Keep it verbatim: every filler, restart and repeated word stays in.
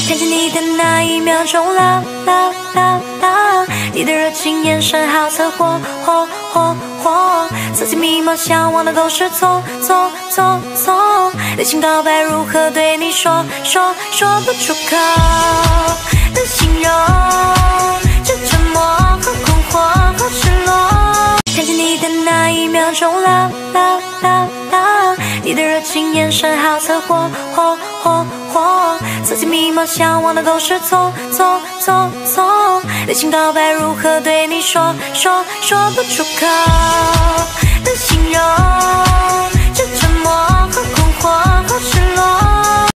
看见你的那一秒钟，啦啦啦啦，你的热情眼神好测火火火火，色情迷茫向往的都是错错错错，内心告白如何对你说说说不出口的形容，这沉默和困惑和失落。看见你的那一秒钟，啦啦啦啦，你的热情眼神好测火火火火，色情迷茫向往的都是错错错错，内心告白如何对你说说说不出口的形容。